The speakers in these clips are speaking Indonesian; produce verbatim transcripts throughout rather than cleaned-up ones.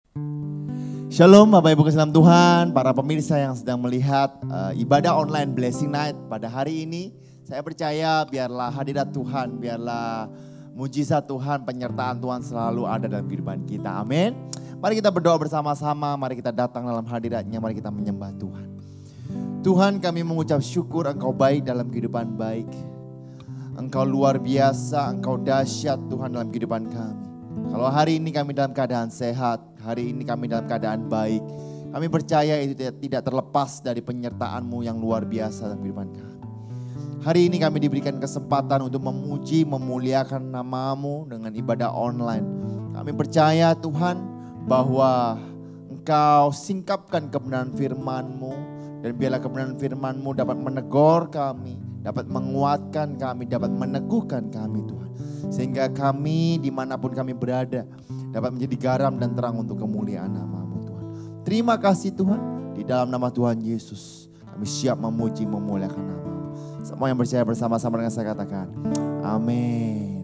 Shalom Bapak Ibu kasih dalam Tuhan, para pemirsa yang sedang melihat uh, ibadah online Blessing Night pada hari ini. Saya percaya biarlah hadirat Tuhan, biarlah mujizat Tuhan, penyertaan Tuhan selalu ada dalam kehidupan kita. Amin. Mari kita berdoa bersama-sama, mari kita datang dalam hadiratnya, mari kita menyembah Tuhan. Tuhan, kami mengucap syukur Engkau baik dalam kehidupan baik. Engkau luar biasa, Engkau dahsyat Tuhan dalam kehidupan kami. Kalau hari ini kami dalam keadaan sehat, hari ini kami dalam keadaan baik, kami percaya itu tidak terlepas dari penyertaan-Mu yang luar biasa dalam kehidupan kami. Hari ini kami diberikan kesempatan untuk memuji, memuliakan nama-Mu dengan ibadah online. Kami percaya Tuhan bahwa Engkau singkapkan kebenaran firman-Mu, dan biarlah kebenaran firman-Mu dapat menegur kami, dapat menguatkan kami, dapat meneguhkan kami Tuhan. Sehingga kami dimanapun kami berada dapat menjadi garam dan terang untuk kemuliaan nama-Mu Tuhan. Terima kasih Tuhan, di dalam nama Tuhan Yesus kami siap memuji, memuliakan nama-Mu. Semua yang percaya bersama-sama dengan saya katakan amin.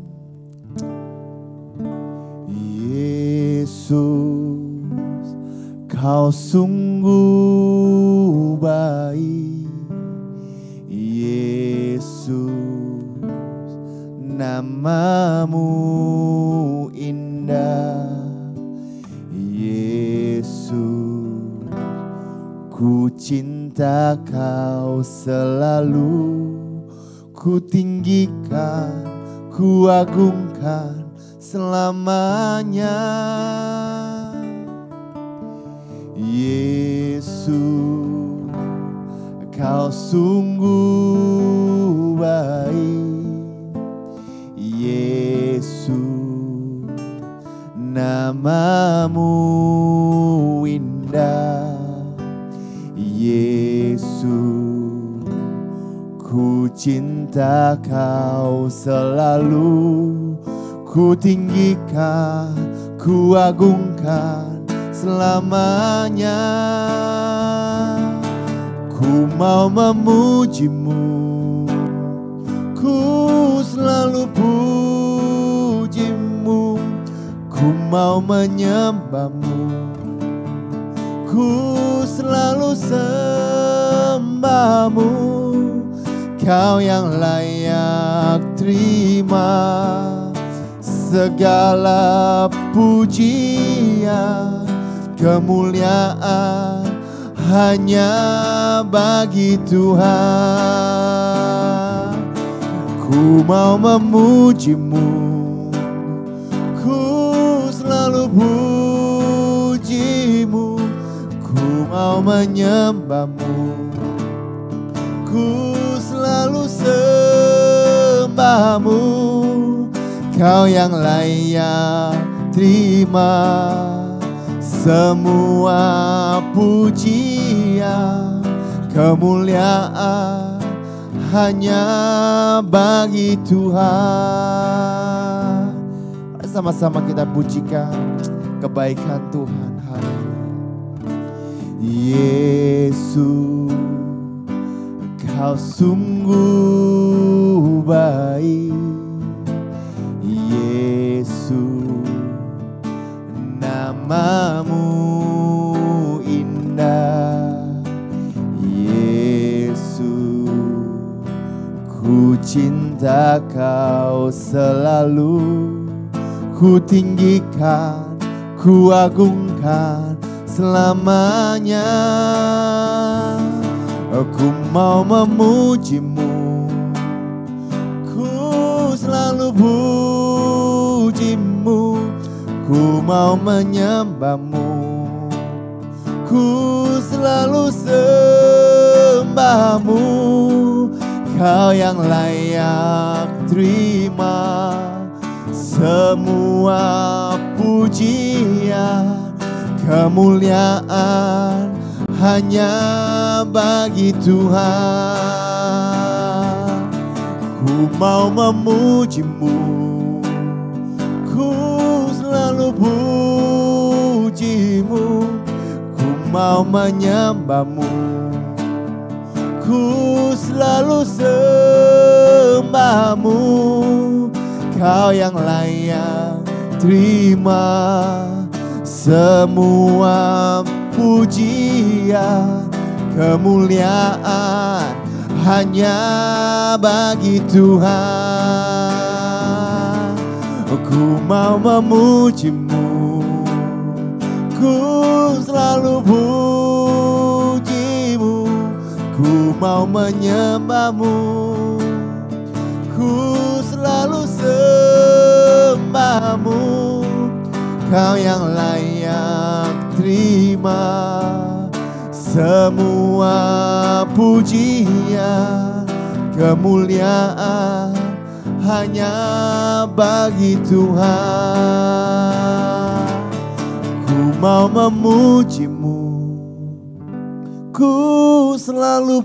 Yesus, Kau sungguh baik. Yesus, nama-Mu indah. Yesus, ku cinta Kau selalu. Ku tinggikan, ku agungkan selamanya. Yesus, Kau sungguh baik. Yesus, nama-Mu indah. Yesus, ku cinta Kau selalu. Ku tinggikan, ku agungkan selamanya. Ku mau memuji-Mu, ku selalu puji-Mu. Ku mau menyembah-Mu, ku selalu sembah-Mu. Kau yang layak terima segala pujian, kemuliaan hanya bagi Tuhan. Ku mau memuji-Mu, ku selalu puji-Mu. Ku mau menyembah-Mu, ku selalu sembah-Mu. Kau yang layak terima semua pujian, kemuliaan hanya bagi Tuhan. Sama-sama kita pujikan kebaikan Tuhan hari ini. Yesus, Kau sungguh baik. Yesus, nama-Mu indah. Yesus, ku cinta Kau selalu. Ku tinggikan, ku agungkan selamanya. Ku mau memuji-Mu, ku selalu puji-Mu. Ku mau menyembah-Mu, ku selalu sembah-Mu. Kau yang layak terima semua pujian, kemuliaan hanya bagi Tuhan. Ku mau memuji-Mu, ku selalu puji-Mu. Ku mau menyembah-Mu, ku selalu sembah-Mu. Kau yang layak terima semua pujian, kemuliaan hanya bagi Tuhan. Ku mau memuji-Mu, ku selalu puji-Mu, ku mau menyembah-Mu, ku selalu sembah-Mu. Kau yang layak terima semua pujian, kemuliaan hanya bagi Tuhan. Ku mau memuji-Mu, ku selalu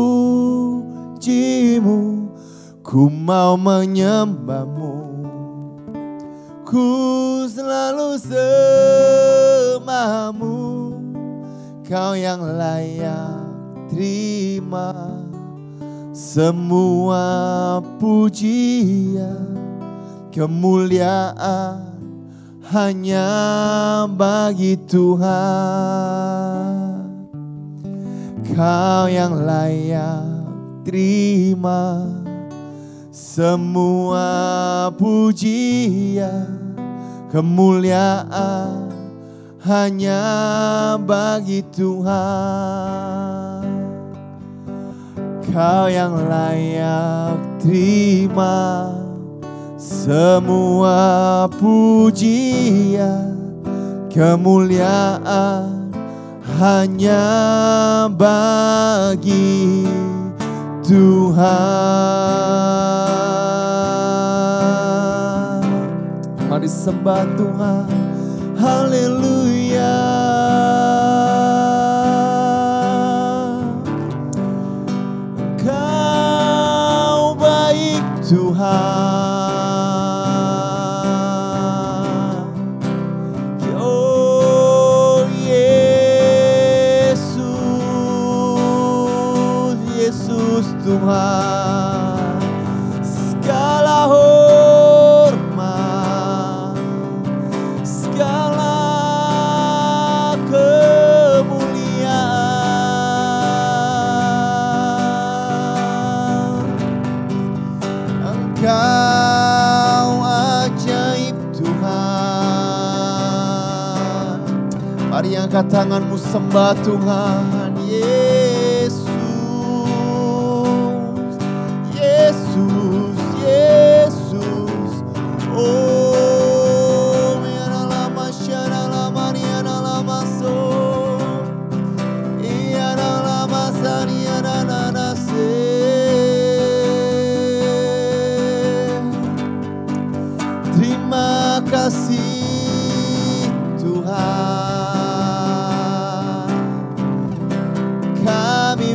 puji-Mu, ku mau menyembah-Mu, ku selalu sembah-Mu. Kau yang layak terima semua pujian, kemuliaan hanya bagi Tuhan. Kau yang layak terima semua pujian, kemuliaan hanya bagi Tuhan. Kau yang layak terima semua pujian, kemuliaan hanya bagi Tuhan. Mari sembah Tuhan, haleluya. Kau baik Tuhan. Oh Yesus, Yesus Tuhan. Segala hormat, segala kemuliaan. Engkau ajaib Tuhan. Mari angkat tanganmu sembah Tuhan. Yesus, Yesus, Yesus. Oh, miara lama syara lama niara lama so. Iara lama sariara nana se. Terima kasih Tuhan. Kami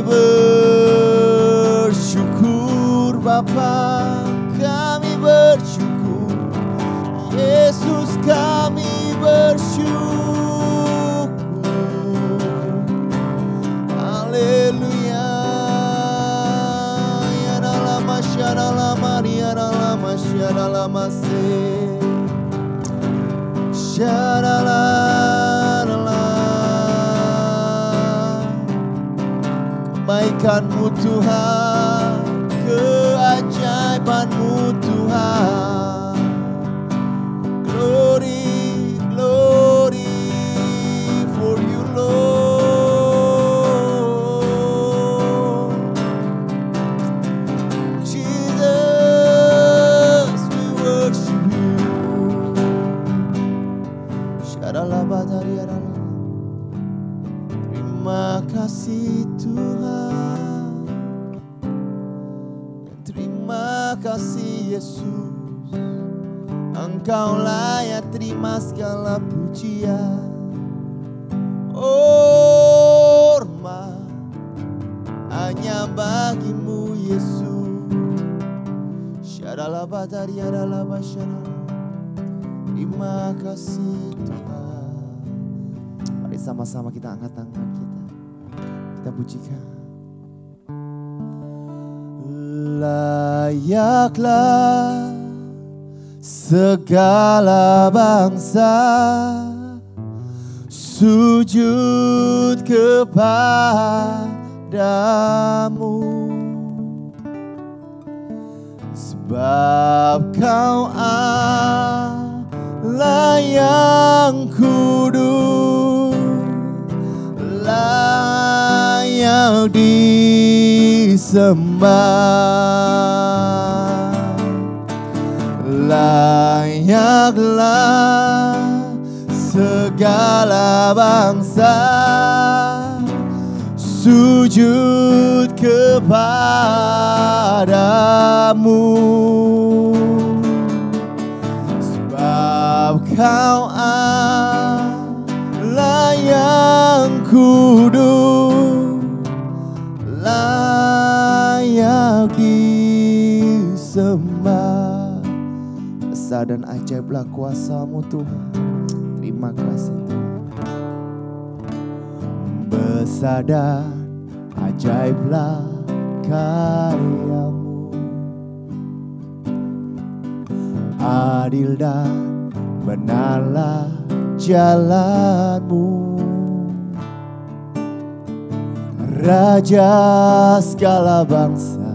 bersyukur Bapa, kami bersyukur Yesus, kami bersyukur. Haleluya. Ya lama syara lama ya lama syara lama se. Syara la la. Kebaikan-Mu Tuhan, keajaiban-Mu Tuhan. Glory, glory for you Lord. Jesus, we worship you. Syaralabadariarala. Terima kasih Tuhan, terima kasih Yesus. Engkau layak terima segala pujian, hormat hanya bagi-Mu Yesus. Terima kasih Tuhan. Mari sama-sama kita angkat tangan kita, kita pujikan. Layaklah segala bangsa sujud kepadamu, sebab Kau Allah yang kudus, layak disembah. Layaklah segala bangsa sujud kepadamu, sebab Kau Allah yang kudus, layak disembah. Besar dan ajaiblah kuasa-Mu Tuhan. Terima kasih Tuhan. Besar dan ajaiblah karya-Mu, adil dan benarlah jalan-Mu, Raja segala bangsa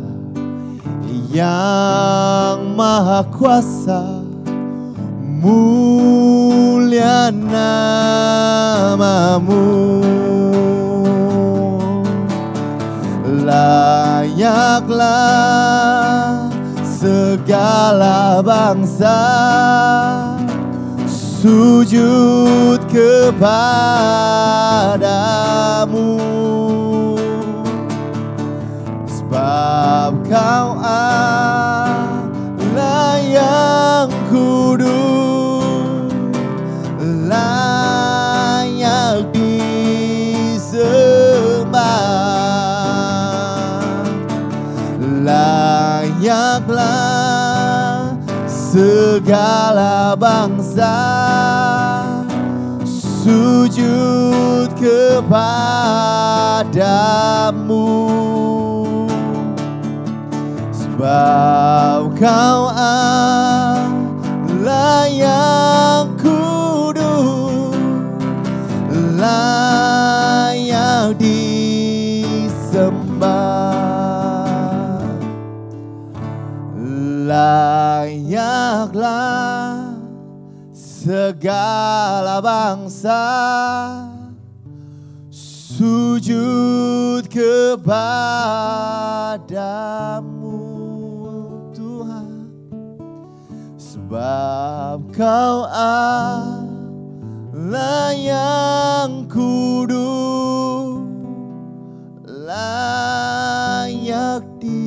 yang maha kuasa, mulia nama-Mu. Layaklah segala bangsa sujud kepadamu, sebab Kau Allah yang kudus, layak disembah. Layaklah segala bangsa sujud kepadamu, sebab Kau Allah yang kudus, layak disembah. Layaklah segala bangsa sujud kepadamu, Tuhan, sebab Kau Allah yang kudus, layak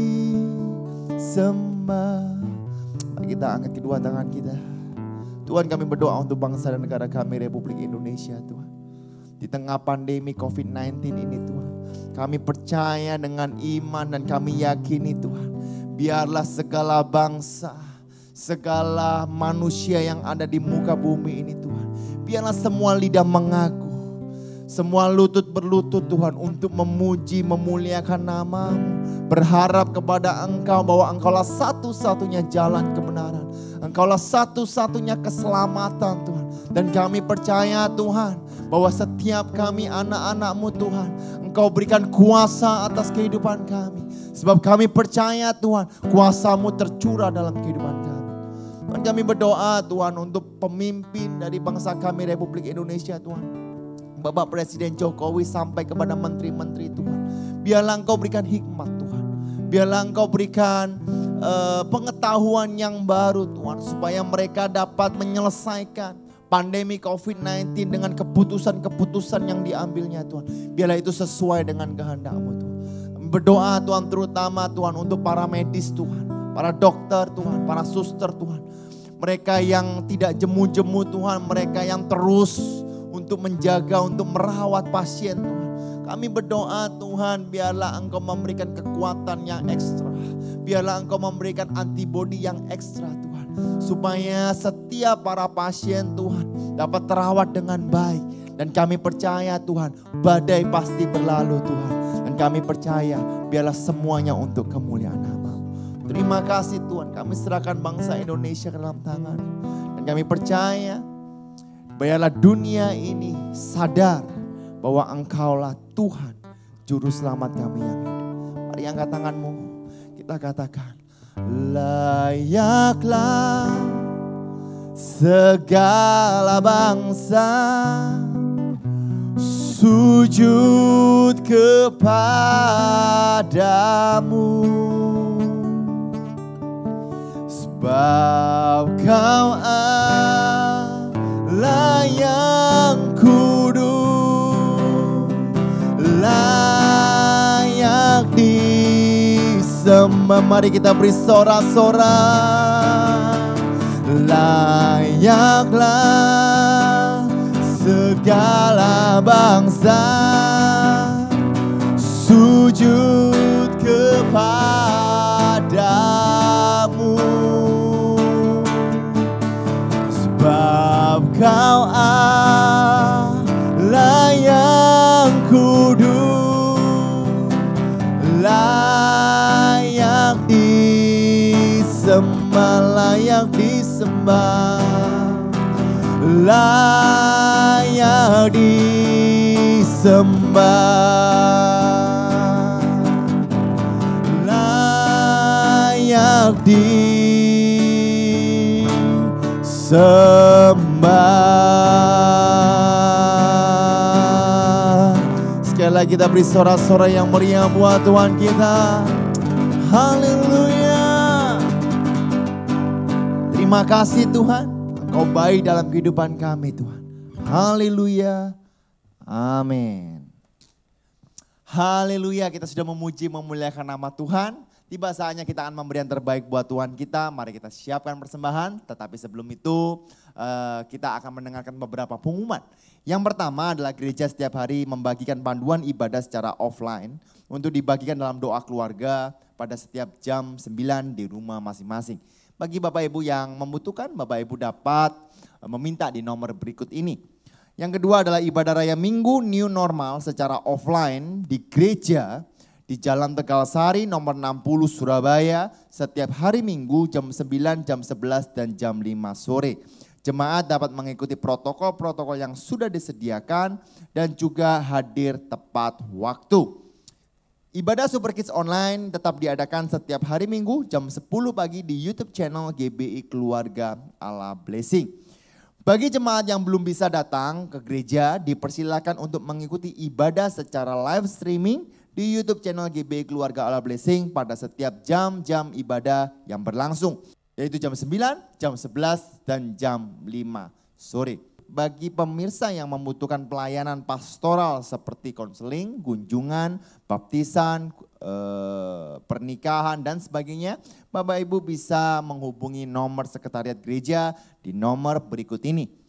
disembah. Mari kita angkat kedua tangan kita. Tuhan, kami berdoa untuk bangsa dan negara kami, Republik Indonesia, Tuhan. Di tengah pandemi covid sembilan belas ini, Tuhan, kami percaya dengan iman dan kami yakini, Tuhan, biarlah segala bangsa, segala manusia yang ada di muka bumi ini, Tuhan, biarlah semua lidah mengaku, semua lutut berlutut, Tuhan, untuk memuji, memuliakan nama-Mu, berharap kepada Engkau bahwa Engkaulah satu-satunya jalan kebenaran, Engkaulah satu-satunya keselamatan, Tuhan. Dan kami percaya, Tuhan, bahwa setiap kami anak-anak-Mu, Tuhan, Engkau berikan kuasa atas kehidupan kami. Sebab kami percaya, Tuhan, kuasa-Mu tercurah dalam kehidupan kami. Dan kami berdoa, Tuhan, untuk pemimpin dari bangsa kami, Republik Indonesia, Tuhan. Bapak Presiden Jokowi sampai kepada menteri-menteri, Tuhan. Biarlah Engkau berikan hikmat, Tuhan. Biarlah Engkau berikan uh, pengetahuan yang baru, Tuhan. Supaya mereka dapat menyelesaikan pandemi covid sembilan belas dengan keputusan-keputusan yang diambilnya, Tuhan. Biarlah itu sesuai dengan kehendak-Mu, Tuhan. Berdoa, Tuhan, terutama, Tuhan, untuk para medis, Tuhan. Para dokter, Tuhan. Para suster, Tuhan. Mereka yang tidak jemu-jemu, Tuhan. Mereka yang terus untuk menjaga, untuk merawat pasien, Tuhan. Kami berdoa, Tuhan, biarlah Engkau memberikan kekuatan yang ekstra. Biarlah Engkau memberikan antibodi yang ekstra, Tuhan. Supaya setiap para pasien, Tuhan, dapat terawat dengan baik. Dan kami percaya, Tuhan, badai pasti berlalu, Tuhan. Dan kami percaya, biarlah semuanya untuk kemuliaan nama-Mu. Terima kasih, Tuhan. Kami serahkan bangsa Indonesia ke dalam tangan. Dan kami percaya, Biarlah dunia ini sadar bahwa Engkaulah Tuhan, Juru Selamat kami yang hidup. Mari angkat tanganmu, kita katakan, layaklah segala bangsa sujud kepadamu, sebab Kau Allah yang kudus, layak disembah. Mari kita beri sorak-sorak. Layaklah segala bangsa sujud kepadamu, sebab Kau Allah yang kudus, layak disembah, layak disembah, layak disembah, layak disembah. Sekali lagi kita beri sorak-sorak yang meriah buat Tuhan kita. Haleluya. Terima kasih Tuhan, Engkau baik dalam kehidupan kami Tuhan. Haleluya. Amin. Haleluya, kita sudah memuji memuliakan nama Tuhan. Tiba saatnya kita akan memberi yang terbaik buat Tuhan kita. Mari kita siapkan persembahan. Tetapi sebelum itu uh, kita akan mendengarkan beberapa pengumuman. Yang pertama adalah gereja setiap hari membagikan panduan ibadah secara offline untuk dibagikan dalam doa keluarga pada setiap jam sembilan di rumah masing-masing. Bagi Bapak Ibu yang membutuhkan, Bapak Ibu dapat meminta di nomor berikut ini. Yang kedua adalah ibadah raya Minggu New Normal secara offline di gereja di Jalan Tegal Sari nomor enam puluh Surabaya setiap hari Minggu jam sembilan, jam sebelas, dan jam lima sore. Jemaat dapat mengikuti protokol-protokol yang sudah disediakan dan juga hadir tepat waktu. Ibadah Super Kids Online tetap diadakan setiap hari Minggu jam sepuluh pagi di YouTube channel G B I Keluarga Allah Blessing. Bagi jemaat yang belum bisa datang ke gereja, dipersilakan untuk mengikuti ibadah secara live streaming di YouTube channel G B I Keluarga Allah Blessing pada setiap jam-jam ibadah yang berlangsung, yaitu jam sembilan, jam sebelas, dan jam lima sore. Bagi pemirsa yang membutuhkan pelayanan pastoral seperti konseling, kunjungan, baptisan, eh, pernikahan dan sebagainya, Bapak Ibu bisa menghubungi nomor sekretariat gereja di nomor berikut ini.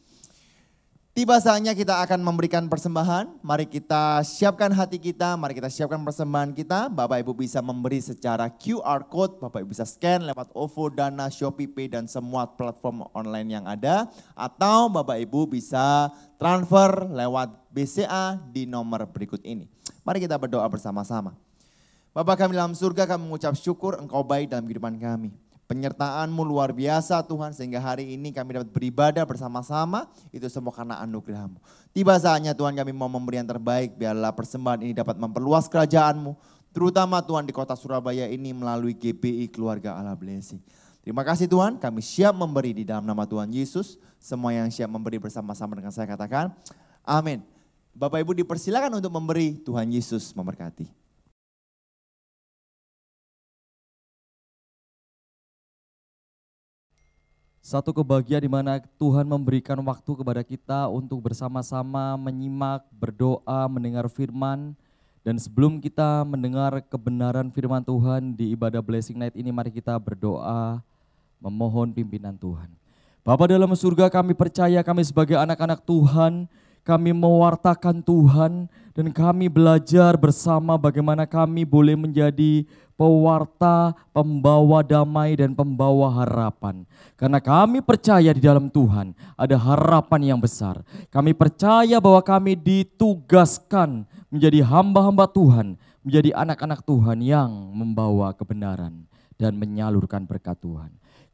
Tiba saatnya kita akan memberikan persembahan. Mari kita siapkan hati kita, mari kita siapkan persembahan kita. Bapak Ibu bisa memberi secara Q R Code, Bapak Ibu bisa scan lewat OVO, Dana, Shopee Pay dan semua platform online yang ada. Atau Bapak Ibu bisa transfer lewat B C A di nomor berikut ini. Mari kita berdoa bersama-sama. Bapa kami dalam surga, kami mengucap syukur Engkau baik dalam kehidupan kami. Penyertaan-Mu luar biasa Tuhan, sehingga hari ini kami dapat beribadah bersama-sama, itu semua karena anugerah-Mu. Tiba saatnya Tuhan kami mau memberi yang terbaik, biarlah persembahan ini dapat memperluas kerajaan-Mu, terutama Tuhan di kota Surabaya ini melalui G B I Keluarga Allah Blessing. Terima kasih Tuhan, kami siap memberi di dalam nama Tuhan Yesus. Semua yang siap memberi bersama-sama dengan saya katakan, amin. Bapak Ibu dipersilakan untuk memberi, Tuhan Yesus memberkati. Satu kebahagiaan di mana Tuhan memberikan waktu kepada kita untuk bersama-sama menyimak, berdoa, mendengar firman. Dan sebelum kita mendengar kebenaran firman Tuhan di ibadah Blessing Night ini, mari kita berdoa, memohon pimpinan Tuhan. Bapa dalam surga, kami percaya kami sebagai anak-anak Tuhan, kami mewartakan Tuhan dan kami belajar bersama bagaimana kami boleh menjadi pewarta, pembawa damai dan pembawa harapan. Karena kami percaya di dalam Tuhan ada harapan yang besar. Kami percaya bahwa kami ditugaskan menjadi hamba-hamba Tuhan, menjadi anak-anak Tuhan yang membawa kebenaran dan menyalurkan berkat Tuhan.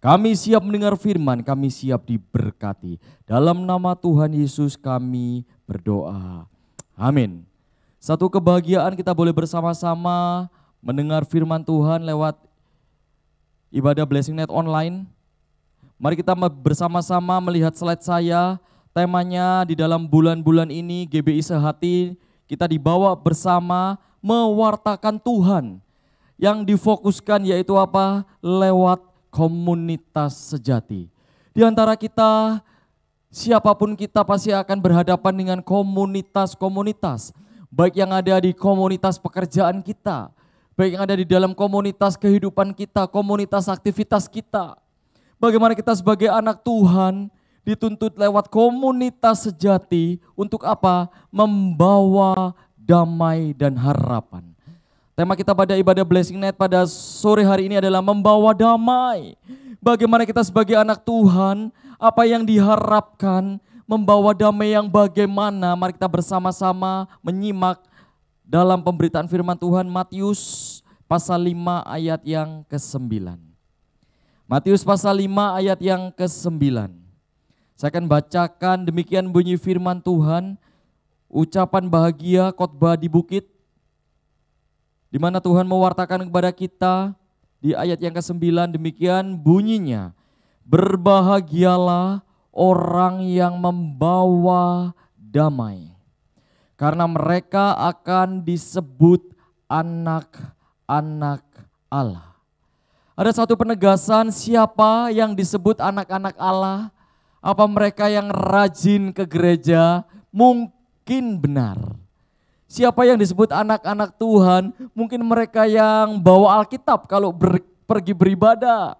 Kami siap mendengar firman, kami siap diberkati. Dalam nama Tuhan Yesus kami berdoa. Amin. Satu kebahagiaan kita boleh bersama-sama mendengar firman Tuhan lewat ibadah Blessing Night online. Mari kita bersama-sama melihat slide saya. Temanya di dalam bulan-bulan ini G B I Sehati kita dibawa bersama mewartakan Tuhan. Yang difokuskan yaitu apa? Lewat komunitas sejati. Di antara kita, siapapun kita pasti akan berhadapan dengan komunitas-komunitas. Baik yang ada di komunitas pekerjaan kita, baik yang ada di dalam komunitas kehidupan kita, komunitas aktivitas kita. Bagaimana kita sebagai anak Tuhan dituntut lewat komunitas sejati untuk apa? Membawa damai dan harapan. Tema kita pada ibadah Blessing Night pada sore hari ini adalah membawa damai. Bagaimana kita sebagai anak Tuhan, apa yang diharapkan, membawa damai yang bagaimana. Mari kita bersama-sama menyimak dalam pemberitaan firman Tuhan Matius pasal lima ayat yang kesembilan. Matius pasal lima ayat yang kesembilan. Saya akan bacakan demikian bunyi firman Tuhan, ucapan bahagia khotbah di bukit, di mana Tuhan mewartakan kepada kita di ayat yang kesembilan demikian bunyinya. Berbahagialah orang yang membawa damai, karena mereka akan disebut anak-anak Allah. Ada satu penegasan, siapa yang disebut anak-anak Allah? Apa mereka yang rajin ke gereja? Mungkin benar. Siapa yang disebut anak-anak Tuhan? Mungkin mereka yang bawa Alkitab kalau ber, pergi beribadah.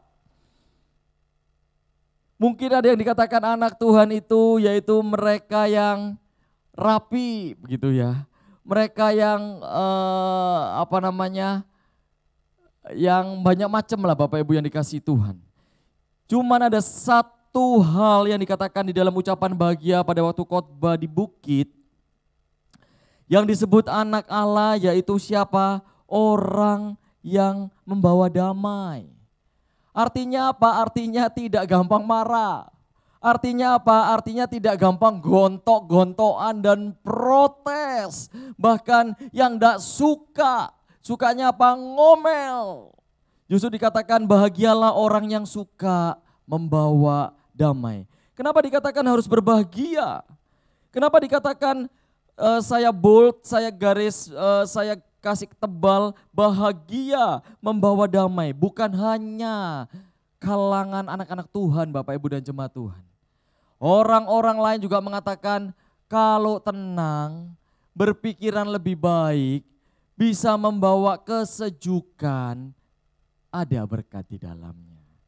Mungkin ada yang dikatakan anak Tuhan itu yaitu mereka yang rapi begitu ya. Mereka yang eh, apa namanya? Yang banyak macam lah Bapak Ibu yang dikasihi Tuhan. Cuman ada satu hal yang dikatakan di dalam ucapan bahagia pada waktu khotbah di bukit. Yang disebut anak Allah yaitu siapa? Orang yang membawa damai. Artinya apa? Artinya tidak gampang marah. Artinya apa? Artinya tidak gampang gontok-gontokan dan protes. Bahkan yang tidak suka, sukanya apa? Ngomel. Justru dikatakan bahagialah orang yang suka membawa damai. Kenapa dikatakan harus berbahagia? Kenapa dikatakan Uh, saya bold, saya garis, uh, saya kasih tebal, bahagia membawa damai. Bukan hanya kalangan anak-anak Tuhan, Bapak Ibu dan jemaat Tuhan. Orang-orang lain juga mengatakan kalau tenang, berpikiran lebih baik, bisa membawa kesejukan, ada berkat di dalamnya.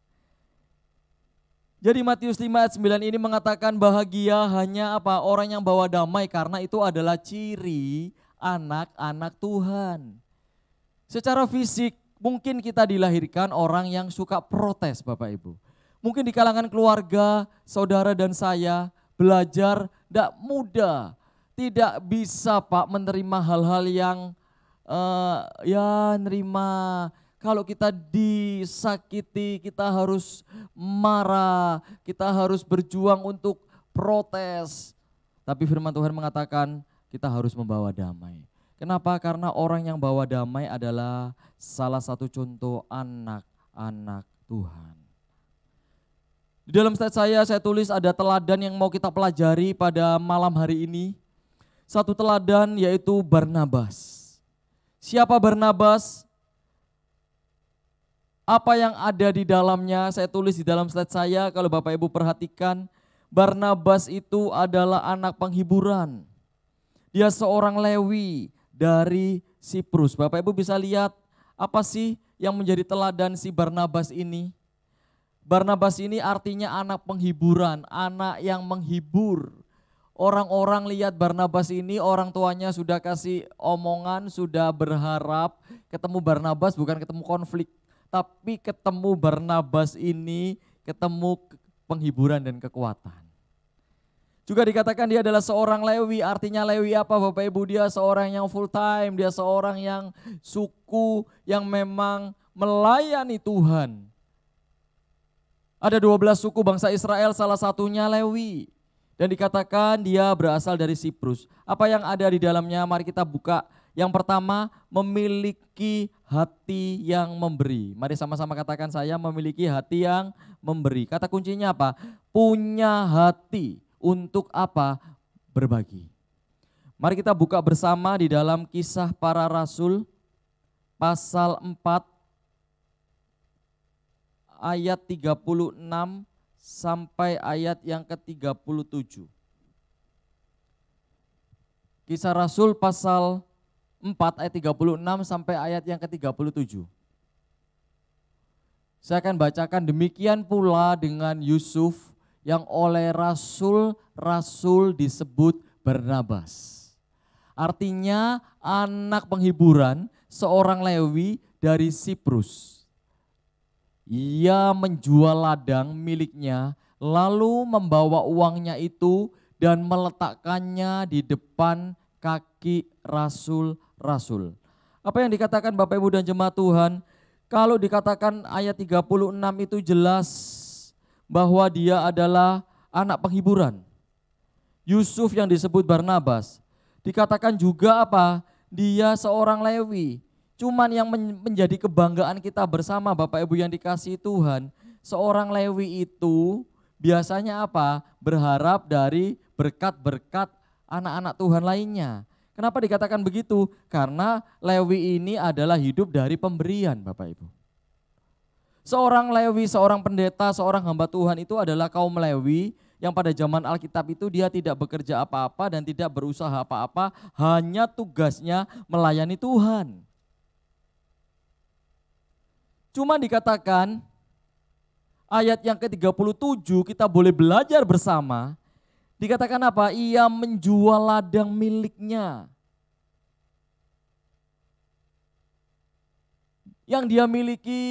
Jadi Matius lima ayat sembilan ini mengatakan bahagia hanya apa? Orang yang bawa damai, karena itu adalah ciri anak-anak Tuhan. Secara fisik mungkin kita dilahirkan orang yang suka protes Bapak Ibu. Mungkin di kalangan keluarga, saudara dan saya belajar tidak mudah. Tidak bisa Pak menerima hal-hal yang uh, ya nerima. Kalau kita disakiti, kita harus marah, kita harus berjuang untuk protes. Tapi firman Tuhan mengatakan kita harus membawa damai. Kenapa? Karena orang yang bawa damai adalah salah satu contoh anak-anak Tuhan. Di dalam slide saya, saya tulis ada teladan yang mau kita pelajari pada malam hari ini. Satu teladan yaitu Barnabas. Siapa Barnabas? Apa yang ada di dalamnya, saya tulis di dalam slide saya, kalau Bapak Ibu perhatikan, Barnabas itu adalah anak penghiburan. Dia seorang Lewi dari Siprus. Bapak Ibu bisa lihat apa sih yang menjadi teladan si Barnabas ini. Barnabas ini artinya anak penghiburan, anak yang menghibur. Orang-orang lihat Barnabas ini, orang tuanya sudah kasih omongan, sudah berharap ketemu Barnabas bukan ketemu konflik. Tapi ketemu Barnabas ini, ketemu penghiburan dan kekuatan. Juga dikatakan dia adalah seorang Lewi, artinya Lewi apa Bapak Ibu? Dia seorang yang full time, dia seorang yang suku yang memang melayani Tuhan. Ada dua belas suku bangsa Israel, salah satunya Lewi. Dan dikatakan dia berasal dari Siprus. Apa yang ada di dalamnya? Mari kita buka. Yang pertama, memiliki hati yang memberi. Mari sama-sama katakan, saya memiliki hati yang memberi. Kata kuncinya apa? Punya hati untuk apa? Berbagi. Mari kita buka bersama di dalam Kisah Para Rasul pasal empat ayat tiga puluh enam sampai ayat yang ke tiga puluh tujuh. Kisah Rasul pasal empat ayat tiga puluh enam sampai ayat yang ke tiga puluh tujuh. Saya akan bacakan, demikian pula dengan Yusuf yang oleh rasul-rasul disebut Barnabas. Artinya anak penghiburan, seorang Lewi dari Siprus. Ia menjual ladang miliknya, lalu membawa uangnya itu dan meletakkannya di depan kaki rasul-rasul. Apa yang dikatakan Bapak Ibu dan jemaat Tuhan? Kalau dikatakan ayat tiga puluh enam itu jelas bahwa dia adalah anak penghiburan. Yusuf yang disebut Barnabas. Dikatakan juga apa? Dia seorang Lewi. Cuman yang menjadi kebanggaan kita bersama Bapak Ibu yang dikasihi Tuhan, seorang Lewi itu biasanya apa? Berharap dari berkat-berkat anak-anak Tuhan lainnya. Kenapa dikatakan begitu? Karena Lewi ini adalah hidup dari pemberian Bapak Ibu. Seorang Lewi, seorang pendeta, seorang hamba Tuhan itu adalah kaum Lewi yang pada zaman Alkitab itu dia tidak bekerja apa-apa dan tidak berusaha apa-apa, hanya tugasnya melayani Tuhan. Cuma dikatakan ayat yang ke tiga puluh tujuh kita boleh belajar bersama. Dikatakan apa? Ia menjual ladang miliknya. Yang dia miliki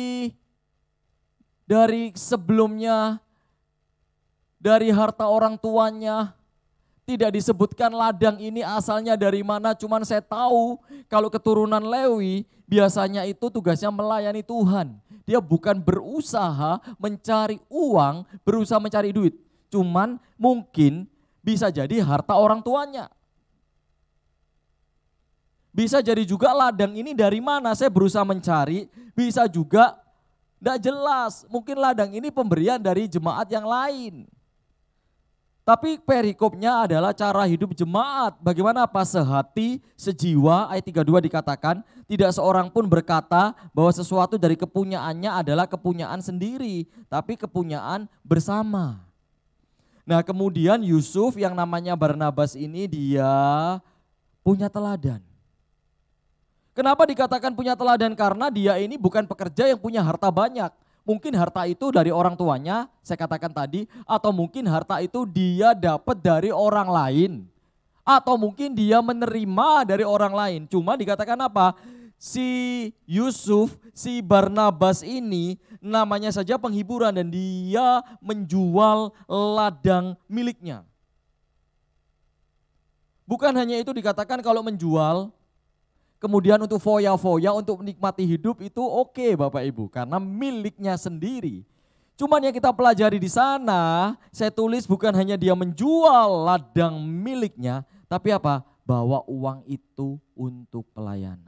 dari sebelumnya, dari harta orang tuanya. Tidak disebutkan ladang ini asalnya dari mana, cuman saya tahu kalau keturunan Lewi biasanya itu tugasnya melayani Tuhan. Dia bukan berusaha mencari uang, berusaha mencari duit. Cuman mungkin bisa jadi harta orang tuanya. Bisa jadi juga ladang ini dari mana, saya berusaha mencari, bisa juga tidak jelas. Mungkin ladang ini pemberian dari jemaat yang lain. Tapi perikopnya adalah cara hidup jemaat. Bagaimana apa? Sehati, sejiwa, ayat tiga puluh dua dikatakan, tidak seorang pun berkata bahwa sesuatu dari kepunyaannya adalah kepunyaan sendiri, tapi kepunyaan bersama. Nah kemudian Yusuf yang namanya Barnabas ini dia punya teladan. Kenapa dikatakan punya teladan? Karena dia ini bukan pekerja yang punya harta banyak. Mungkin harta itu dari orang tuanya, saya katakan tadi, atau mungkin harta itu dia dapat dari orang lain. Atau mungkin dia menerima dari orang lain. Cuma dikatakan apa? Si Yusuf, si Barnabas ini namanya saja penghiburan dan dia menjual ladang miliknya. Bukan hanya itu dikatakan kalau menjual, kemudian untuk foya-foya, untuk menikmati hidup itu oke Bapak Ibu. Karena miliknya sendiri. Cuman yang kita pelajari di sana, saya tulis bukan hanya dia menjual ladang miliknya, tapi apa? Bawa uang itu untuk pelayanan.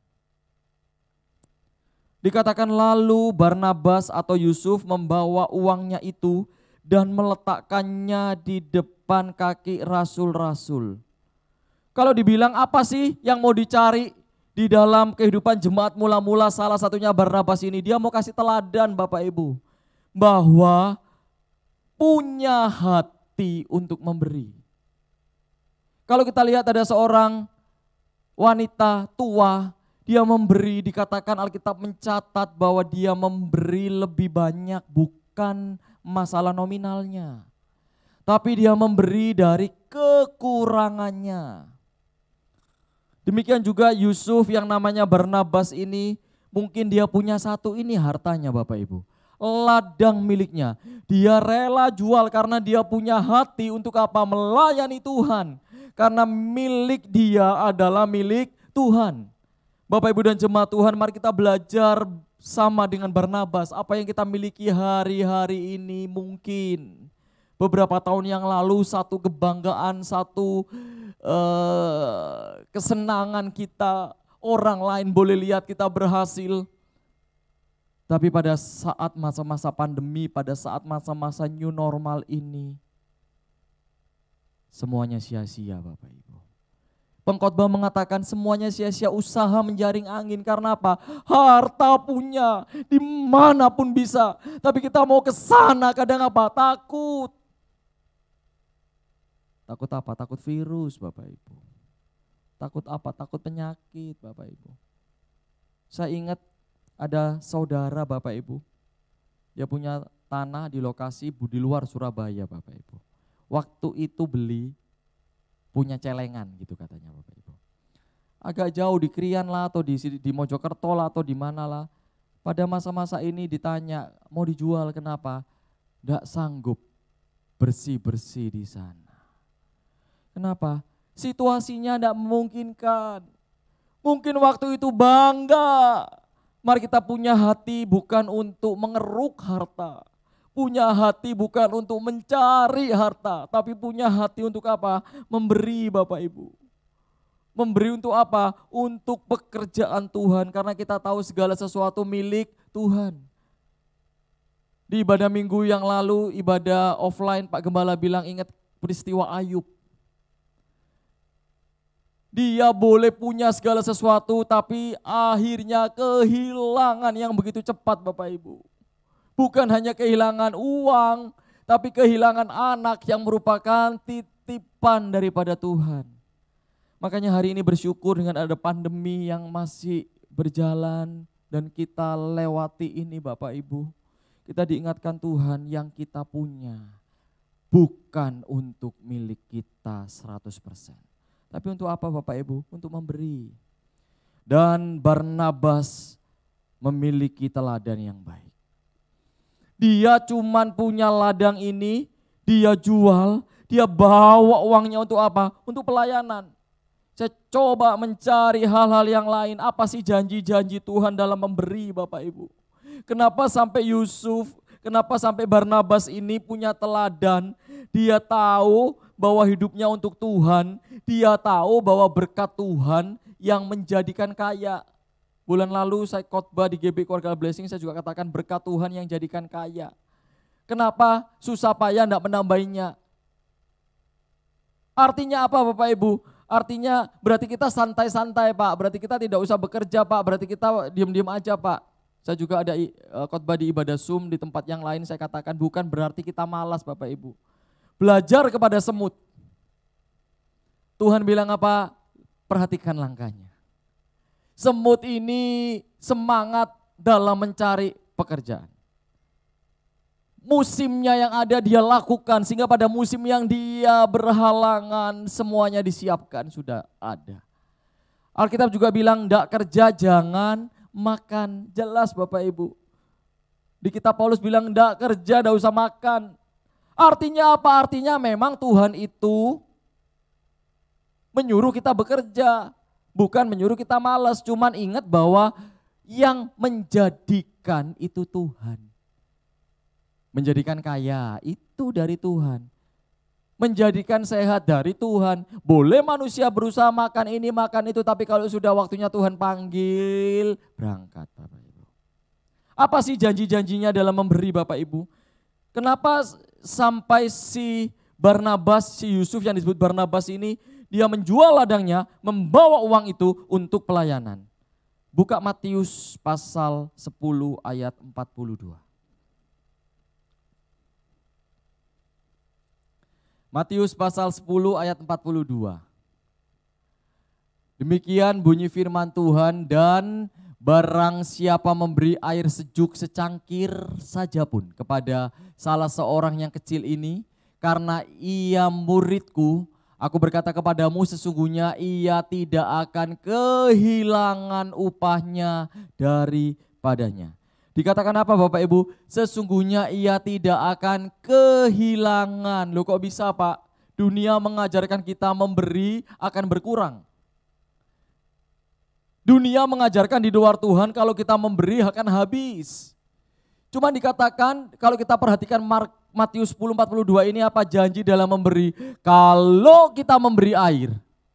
Dikatakan lalu Barnabas atau Yusuf membawa uangnya itu dan meletakkannya di depan kaki rasul-rasul. Kalau dibilang apa sih yang mau dicari di dalam kehidupan jemaat mula-mula, salah satunya Barnabas ini, dia mau kasih teladan Bapak Ibu. Bahwa punya hati untuk memberi. Kalau kita lihat ada seorang wanita tua, dia memberi, dikatakan Alkitab mencatat bahwa dia memberi lebih banyak, bukan masalah nominalnya. Tapi dia memberi dari kekurangannya. Demikian juga Yusuf yang namanya Barnabas ini, mungkin dia punya satu ini hartanya Bapak Ibu. Ladang miliknya. Dia rela jual karena dia punya hati untuk apa? Melayani Tuhan. Karena milik dia adalah milik Tuhan. Bapak Ibu dan jemaat Tuhan, mari kita belajar sama dengan Barnabas, apa yang kita miliki hari-hari ini mungkin beberapa tahun yang lalu satu kebanggaan, satu uh, kesenangan kita, orang lain boleh lihat kita berhasil. Tapi pada saat masa-masa pandemi, pada saat masa-masa new normal ini, semuanya sia-sia Bapak Ibu. Pengkhotbah mengatakan semuanya sia-sia, usaha menjaring angin. Karena apa? Harta punya, dimanapun bisa. Tapi kita mau ke sana kadang apa? Takut. Takut apa? Takut virus Bapak Ibu. Takut apa? Takut penyakit Bapak Ibu. Saya ingat ada saudara Bapak Ibu. Dia punya tanah di lokasi di luar Surabaya Bapak Ibu. Waktu itu beli punya celengan gitu katanya Bapak Ibu. Agak jauh di Krian lah atau di, di Mojokerto lah atau di mana lah. Pada masa-masa ini ditanya mau dijual kenapa? Nggak sanggup bersih-bersih di sana. Kenapa? Situasinya nggak memungkinkan. Mungkin waktu itu bangga. Mari kita punya hati bukan untuk mengeruk harta. Punya hati bukan untuk mencari harta, tapi punya hati untuk apa? Memberi Bapak Ibu. Memberi untuk apa? Untuk pekerjaan Tuhan, karena kita tahu segala sesuatu milik Tuhan. Di ibadah minggu yang lalu, ibadah offline, Pak Gembala bilang ingat peristiwa Ayub. Dia boleh punya segala sesuatu, tapi akhirnya kehilangan yang begitu cepat Bapak Ibu. Bukan hanya kehilangan uang, tapi kehilangan anak yang merupakan titipan daripada Tuhan. Makanya hari ini bersyukur dengan ada pandemi yang masih berjalan dan kita lewati ini Bapak Ibu. Kita diingatkan Tuhan yang kita punya bukan untuk milik kita seratus persen. Tapi untuk apa Bapak Ibu? Untuk memberi. Dan Barnabas memiliki teladan yang baik. Dia cuman punya ladang ini, dia jual, dia bawa uangnya untuk apa? Untuk pelayanan. Saya coba mencari hal-hal yang lain, apa sih janji-janji Tuhan dalam memberi Bapak Ibu. Kenapa sampai Yusuf, kenapa sampai Barnabas ini punya teladan, dia tahu bahwa hidupnya untuk Tuhan, dia tahu bahwa berkat Tuhan yang menjadikan kaya. Bulan lalu saya khotbah di G B Keluarga Blessing, saya juga katakan berkat Tuhan yang jadikan kaya. Kenapa susah payah enggak menambahinya? Artinya apa Bapak Ibu? Artinya berarti kita santai-santai Pak, berarti kita tidak usah bekerja Pak, berarti kita diam-diam aja Pak. Saya juga ada khotbah di ibadah Zoom di tempat yang lain, saya katakan bukan berarti kita malas Bapak Ibu. Belajar kepada semut. Tuhan bilang apa? Perhatikan langkahnya. Semut ini semangat dalam mencari pekerjaan. Musimnya yang ada dia lakukan sehingga pada musim yang dia berhalangan semuanya disiapkan sudah ada. Alkitab juga bilang enggak kerja jangan makan. Jelas Bapak Ibu. Di kitab Paulus bilang enggak kerja enggak usah makan. Artinya apa? Artinya memang Tuhan itu menyuruh kita bekerja. Bukan menyuruh kita malas, cuman ingat bahwa yang menjadikan itu Tuhan. Menjadikan kaya itu dari Tuhan. Menjadikan sehat dari Tuhan. Boleh manusia berusaha makan ini, makan itu, tapi kalau sudah waktunya Tuhan panggil, berangkat Bapak Ibu. Apa sih janji-janjinya dalam memberi Bapak Ibu? Kenapa sampai si Barnabas, si Yusuf yang disebut Barnabas ini, dia menjual ladangnya, membawa uang itu untuk pelayanan. Buka Matius pasal sepuluh ayat empat puluh dua. Matius pasal sepuluh ayat empat puluh dua. Demikian bunyi firman Tuhan, dan barang siapa memberi air sejuk secangkir saja pun kepada salah seorang yang kecil ini, karena ia muridku, aku berkata kepadamu sesungguhnya ia tidak akan kehilangan upahnya daripadanya. Dikatakan apa Bapak Ibu? Sesungguhnya ia tidak akan kehilangan. Loh kok bisa Pak? Dunia mengajarkan kita memberi akan berkurang. Dunia mengajarkan di luar Tuhan kalau kita memberi akan habis. Cuma dikatakan kalau kita perhatikan Mark, Matius sepuluh empat puluh dua ini apa janji dalam memberi. Kalau kita memberi air,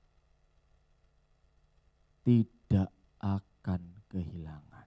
tidak akan kehilangan.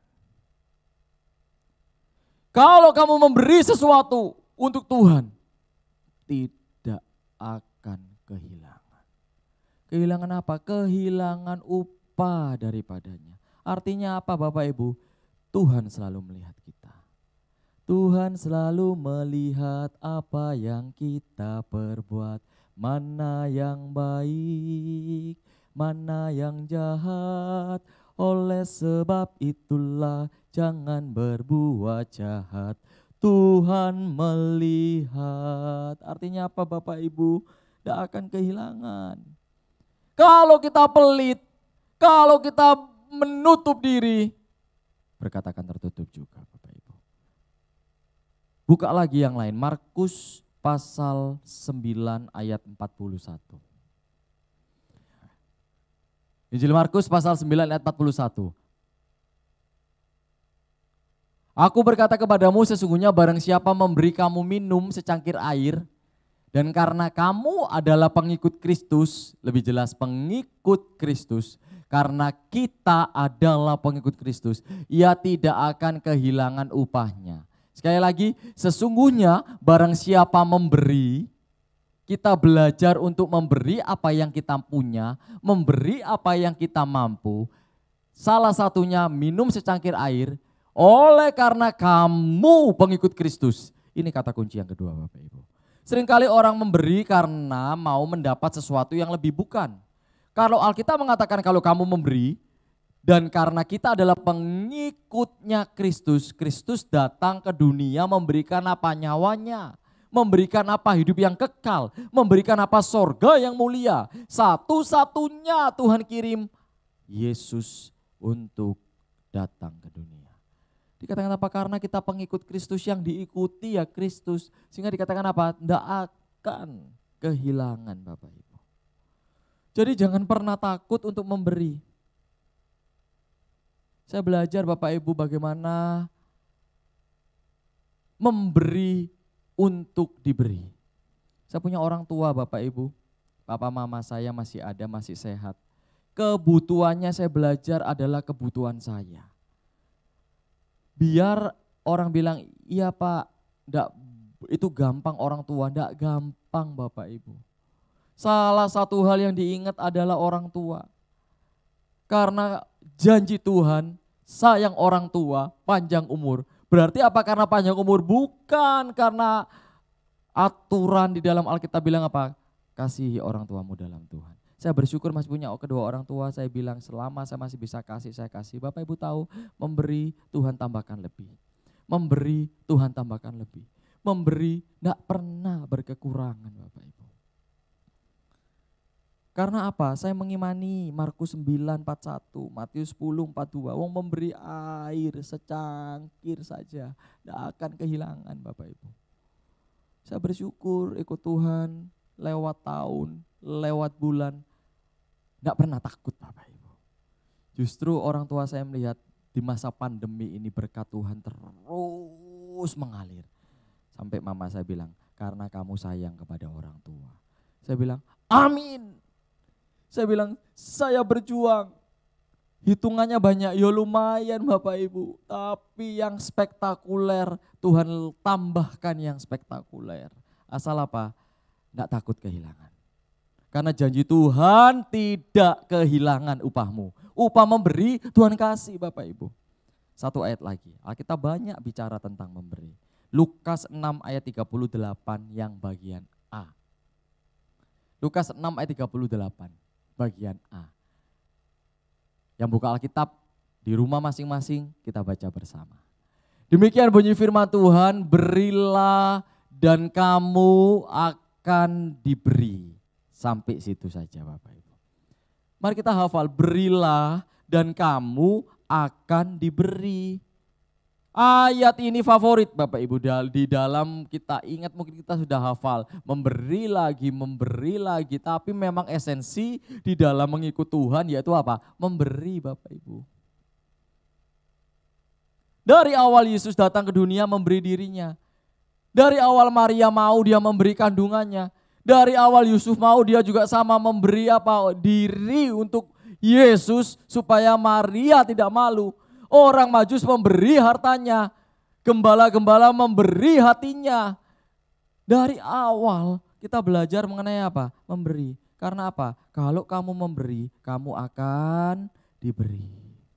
Kalau kamu memberi sesuatu untuk Tuhan, tidak akan kehilangan. Kehilangan apa? Kehilangan upah daripadanya. Artinya apa Bapak Ibu? Tuhan selalu melihat kita. Tuhan selalu melihat apa yang kita perbuat. Mana yang baik, mana yang jahat. Oleh sebab itulah jangan berbuat jahat. Tuhan melihat. Artinya apa Bapak Ibu? Tidak akan kehilangan. Kalau kita pelit, kalau kita menutup diri, berkat akan tertutup juga Bapak Ibu. Buka lagi yang lain, Markus pasal sembilan ayat empat puluh satu. Injil Markus pasal sembilan ayat empat puluh satu. Aku berkata kepadamu sesungguhnya barang siapa memberi kamu minum secangkir air, dan karena kamu adalah pengikut Kristus, lebih jelas pengikut Kristus, karena kita adalah pengikut Kristus, ia tidak akan kehilangan upahnya. Sekali lagi, sesungguhnya barang siapa memberi, kita belajar untuk memberi apa yang kita punya, memberi apa yang kita mampu. Salah satunya minum secangkir air, oleh karena kamu pengikut Kristus. Ini kata kunci yang kedua Bapak Ibu. Seringkali orang memberi karena mau mendapat sesuatu yang lebih bukan. Kalau Alkitab mengatakan kalau kamu memberi, dan karena kita adalah pengikutnya Kristus, Kristus datang ke dunia memberikan apa? Nyawanya. Memberikan apa? Hidup yang kekal. Memberikan apa? Sorga yang mulia. Satu-satunya Tuhan kirim Yesus untuk datang ke dunia. Dikatakan apa? Karena kita pengikut Kristus yang diikuti ya Kristus. Sehingga dikatakan apa? Tidak akan kehilangan Bapak Ibu. Jadi jangan pernah takut untuk memberi. Saya belajar Bapak Ibu bagaimana memberi untuk diberi. Saya punya orang tua Bapak Ibu, papa mama saya masih ada, masih sehat. Kebutuhannya saya belajar adalah kebutuhan saya. Biar orang bilang, iya Pak, enggak, itu gampang orang tua, enggak gampang Bapak Ibu. Salah satu hal yang diingat adalah orang tua. Karena janji Tuhan, sayang orang tua, panjang umur. Berarti apa? Karena panjang umur? Bukan karena aturan di dalam Alkitab bilang apa? Kasihi orang tuamu dalam Tuhan. Saya bersyukur masih punya kedua orang tua, saya bilang selama saya masih bisa kasih, saya kasih. Bapak Ibu tahu, memberi Tuhan tambahkan lebih. Memberi Tuhan tambahkan lebih. Memberi tidak pernah berkekurangan Bapak Ibu. Karena apa? Saya mengimani Markus sembilan empat puluh satu, Matius sepuluh empat puluh dua. Wong memberi air secangkir saja, tidak akan kehilangan Bapak Ibu. Saya bersyukur ikut Tuhan lewat tahun, lewat bulan. Tidak pernah takut Bapak Ibu. Justru orang tua saya melihat di masa pandemi ini berkat Tuhan terus mengalir. Sampai mama saya bilang, karena kamu sayang kepada orang tua. Saya bilang, amin. Saya bilang, saya berjuang. Hitungannya banyak, ya lumayan Bapak Ibu. Tapi yang spektakuler, Tuhan tambahkan yang spektakuler. Asal apa? Tidak takut kehilangan. Karena janji Tuhan tidak kehilangan upahmu. Upah memberi, Tuhan kasih Bapak Ibu. Satu ayat lagi, Alkitab banyak bicara tentang memberi. Lukas enam ayat tiga puluh delapan yang bagian A. Lukas enam ayat tiga puluh delapan. Bagian A. Yang buka Alkitab di rumah masing-masing kita baca bersama. Demikian bunyi firman Tuhan, berilah dan kamu akan diberi. Sampai situ saja Bapak Ibu. Mari kita hafal, berilah dan kamu akan diberi. Ayat ini favorit Bapak Ibu, di dalam kita ingat mungkin kita sudah hafal, memberi lagi, memberi lagi, tapi memang esensi di dalam mengikut Tuhan yaitu apa? Memberi Bapak Ibu. Dari awal Yesus datang ke dunia memberi dirinya. Dari awal Maria mau dia memberi kandungannya. Dari awal Yusuf mau dia juga sama memberi apa? Diri untuk Yesus supaya Maria tidak malu. Orang Majus memberi hartanya, gembala-gembala memberi hatinya. Dari awal kita belajar mengenai apa? Memberi. Karena apa? Kalau kamu memberi, kamu akan diberi.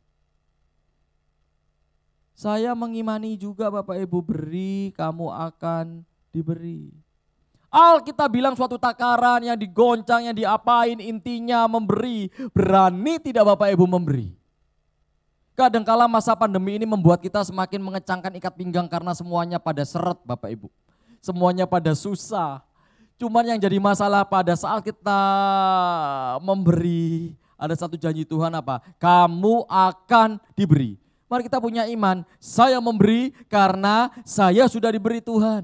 Saya mengimani juga Bapak Ibu, beri kamu akan diberi. Alkitab bilang suatu takaran yang digoncang, yang diapain, intinya memberi. Berani tidak Bapak Ibu memberi? Kadangkala masa pandemi ini membuat kita semakin mengecangkan ikat pinggang karena semuanya pada seret Bapak Ibu. Semuanya pada susah. Cuman yang jadi masalah pada saat kita memberi, ada satu janji Tuhan apa? Kamu akan diberi. Mari kita punya iman, saya memberi karena saya sudah diberi Tuhan.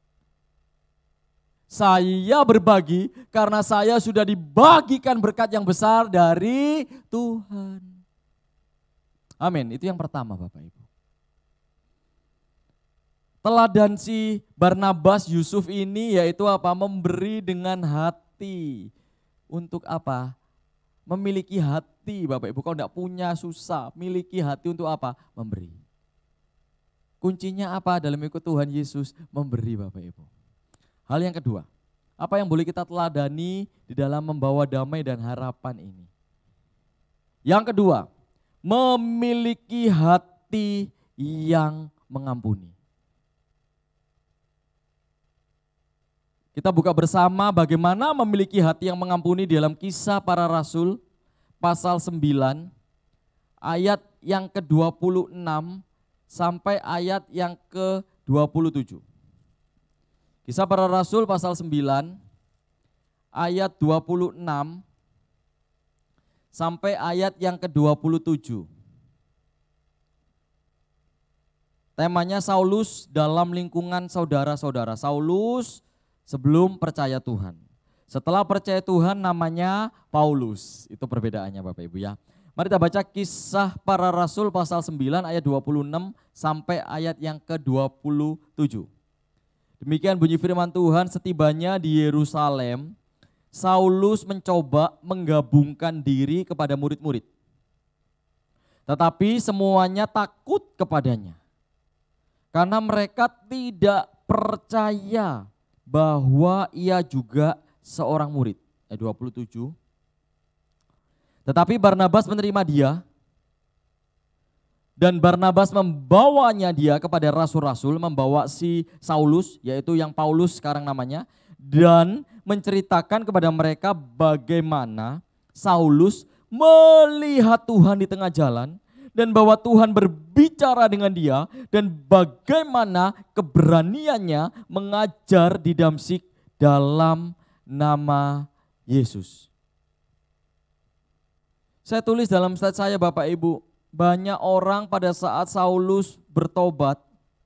Saya berbagi karena saya sudah dibagikan berkat yang besar dari Tuhan. Amin, itu yang pertama Bapak Ibu. Teladan si Barnabas Yusuf ini yaitu apa? Memberi dengan hati. Untuk apa? Memiliki hati Bapak Ibu. Kalau tidak punya susah, miliki hati untuk apa? Memberi. Kuncinya apa dalam ikut Tuhan Yesus? Memberi Bapak Ibu. Hal yang kedua, apa yang boleh kita teladani di dalam membawa damai dan harapan ini? Yang kedua, memiliki hati yang mengampuni. Kita buka bersama bagaimana memiliki hati yang mengampuni di dalam Kisah Para Rasul pasal sembilan ayat yang ke dua puluh enam sampai ayat yang ke dua puluh tujuh. Kisah Para Rasul pasal sembilan ayat dua puluh enam sampai ayat yang ke dua puluh tujuh. Temanya Saulus dalam lingkungan saudara-saudara. Saulus sebelum percaya Tuhan. Setelah percaya Tuhan namanya Paulus. Itu perbedaannya Bapak Ibu ya. Mari kita baca Kisah Para Rasul pasal sembilan ayat dua puluh enam sampai ayat yang ke dua puluh tujuh. Demikian bunyi firman Tuhan, setibanya di Yerusalem, Saulus mencoba menggabungkan diri kepada murid-murid. Tetapi semuanya takut kepadanya. Karena mereka tidak percaya bahwa ia juga seorang murid. Ayat dua puluh tujuh. Tetapi Barnabas menerima dia. Dan Barnabas membawanya dia kepada rasul-rasul, membawa si Saulus, yaitu yang Paulus sekarang namanya, dan menceritakan kepada mereka bagaimana Saulus melihat Tuhan di tengah jalan dan bahwa Tuhan berbicara dengan dia dan bagaimana keberaniannya mengajar di Damsyik dalam nama Yesus. Saya tulis dalam slide saya Bapak Ibu, banyak orang pada saat Saulus bertobat,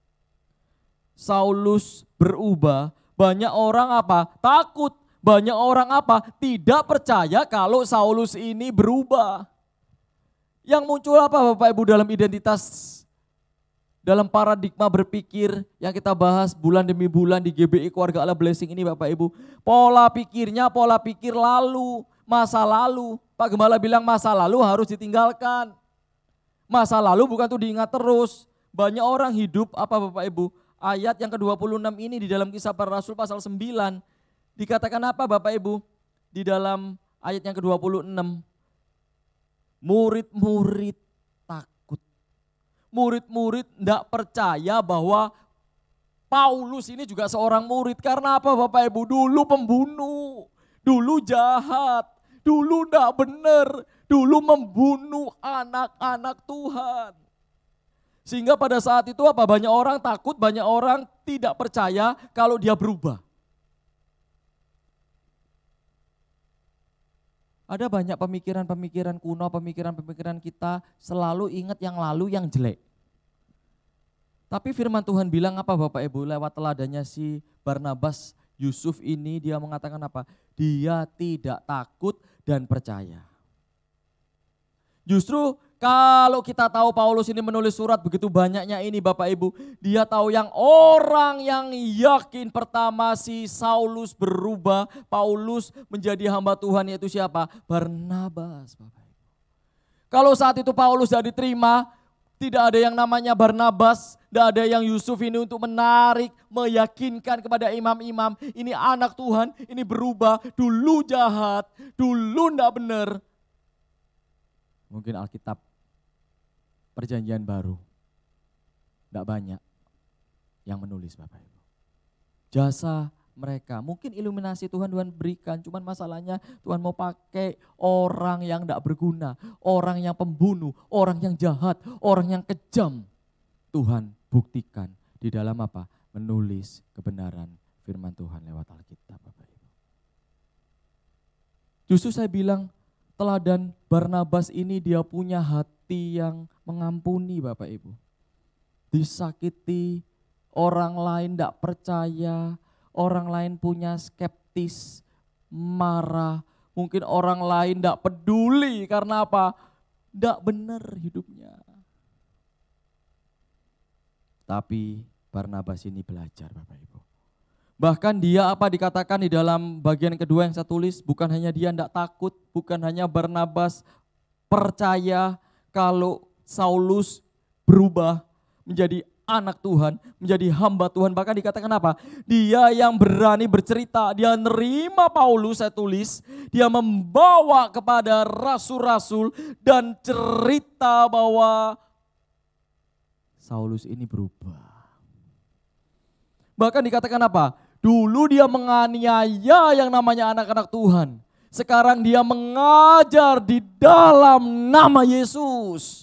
Saulus berubah, banyak orang apa? Takut. Banyak orang apa? Tidak percaya kalau Saulus ini berubah. Yang muncul apa Bapak Ibu dalam identitas, dalam paradigma berpikir yang kita bahas bulan demi bulan di G B I Keluarga Allah Blessing ini Bapak Ibu. Pola pikirnya pola pikir lalu, masa lalu. Pak Gembala bilang masa lalu harus ditinggalkan. Masa lalu bukan tuh diingat terus. Banyak orang hidup apa Bapak Ibu? Ayat yang ke dua puluh enam ini di dalam Kisah Para Rasul pasal sembilan. Dikatakan apa Bapak Ibu? Di dalam ayat yang ke dua puluh enam. Murid-murid takut. Murid-murid tidak percaya bahwa Paulus ini juga seorang murid. Karena apa Bapak Ibu? Dulu pembunuh, dulu jahat, dulu tidak benar, dulu membunuh anak-anak Tuhan. Sehingga pada saat itu apa? Banyak orang takut, banyak orang tidak percaya kalau dia berubah. Ada banyak pemikiran-pemikiran kuno, pemikiran-pemikiran kita selalu ingat yang lalu yang jelek. Tapi firman Tuhan bilang apa Bapak Ibu lewat teladannya si Barnabas Yusuf ini, dia mengatakan apa? Dia tidak takut dan percaya. Justru kalau kita tahu Paulus ini menulis surat begitu banyaknya ini Bapak Ibu, dia tahu yang orang yang yakin pertama si Saulus berubah, Paulus menjadi hamba Tuhan, yaitu siapa? Barnabas Bapak Ibu. Kalau saat itu Paulus tidak diterima, tidak ada yang namanya Barnabas, tidak ada yang Yusuf ini untuk menarik, meyakinkan kepada imam-imam, ini anak Tuhan, ini berubah, dulu jahat, dulu tidak benar. Mungkin Alkitab Perjanjian Baru tidak banyak yang menulis Bapak Ibu. Jasa mereka, mungkin iluminasi Tuhan Tuhan berikan, cuman masalahnya Tuhan mau pakai orang yang tidak berguna, orang yang pembunuh, orang yang jahat, orang yang kejam. Tuhan buktikan di dalam apa? Menulis kebenaran firman Tuhan lewat Alkitab Bapak Ibu. Justru saya bilang teladan Barnabas ini dia punya hati yang mengampuni Bapak Ibu. Disakiti, orang lain tidak percaya, orang lain punya skeptis, marah. Mungkin orang lain tidak peduli karena apa? Tidak benar hidupnya. Tapi Barnabas ini belajar Bapak Ibu. Bahkan dia apa dikatakan di dalam bagian kedua yang saya tulis, bukan hanya dia tidak takut, bukan hanya Barnabas percaya kalau Saulus berubah menjadi anak Tuhan, menjadi hamba Tuhan. Bahkan dikatakan apa? Dia yang berani bercerita, dia nerima Paulus saya tulis, dia membawa kepada rasul-rasul dan cerita bahwa Saulus ini berubah. Bahkan dikatakan apa? Dulu dia menganiaya yang namanya anak-anak Tuhan. Sekarang dia mengajar di dalam nama Yesus.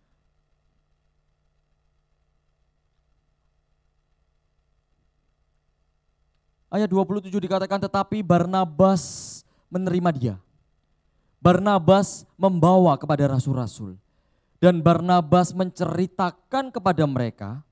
Ayat dua puluh tujuh dikatakan tetapi Barnabas menerima dia. Barnabas membawa kepada rasul-rasul. Dan Barnabas menceritakan kepada mereka